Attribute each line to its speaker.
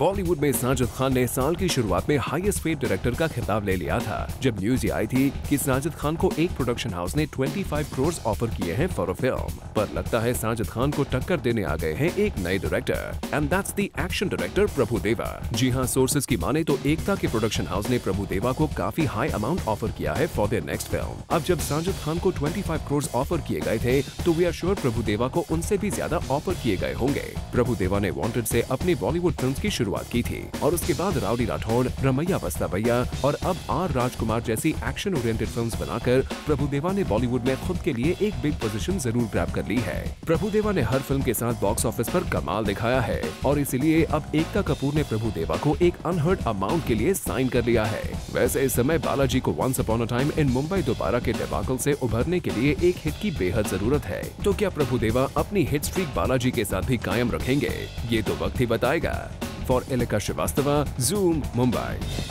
Speaker 1: बॉलीवुड में साजिद खान ने साल की शुरुआत में हाईएस्ट पेड डायरेक्टर का खिताब ले लिया था, जब न्यूज ये आई थी कि साजिद खान को एक प्रोडक्शन हाउस ने 25 करोड़ ऑफर किए हैं फॉर अ फिल्म। पर लगता है साजिद खान को टक्कर देने आ गए हैं एक नए director, and that's the action director Prabhu Deva. जी हाँ, सोर्सेज की माने तो एकता के प्रोडक्शन हाउस ने प्रभु देवा को काफी हाई अमाउंट ऑफर किया है फॉर देयर नेक्स्ट फिल्म। अब जब साजिद खान को 25 करोड़ ऑफर किए गए थे, तो वी आर श्योर प्रभु देवा को उनसे भी ज्यादा ऑफर किए गए होंगे। प्रभु देवा ने वांटेड से अपनी बॉलीवुड फिल्म्स की शुरुआत की थी और उसके बाद राउडी राठौड़, रमैया बस्ता भैया और अब आर राजकुमार जैसी एक्शन ओरिएंटेड फिल्म्स बनाकर प्रभु देवा ने बॉलीवुड में खुद के लिए एक बिग पोजीशन जरूर ग्रैब कर ली है। प्रभु देवा ने हर फिल्म के साथ बॉक्स ऑफिस पर कमाल दिखाया है और इसीलिए अब एकता कपूर ने प्रभु देवा को एक अनहर्ड अमाउंट के लिए साइन कर लिया है। वैसे इस समय बालाजी को once upon a time in Mumbai Dobaara के डिबाकल से उभरने के लिए एक हिट की बेहद जरूरत है। तो क्या प्रभु देवा अपनी हिट स्ट्रीक बालाजी के साथ भी कायम रखेंगे? ये तो वक्त ही बताएगा। For Alika Srivastava, Zoom, Mumbai.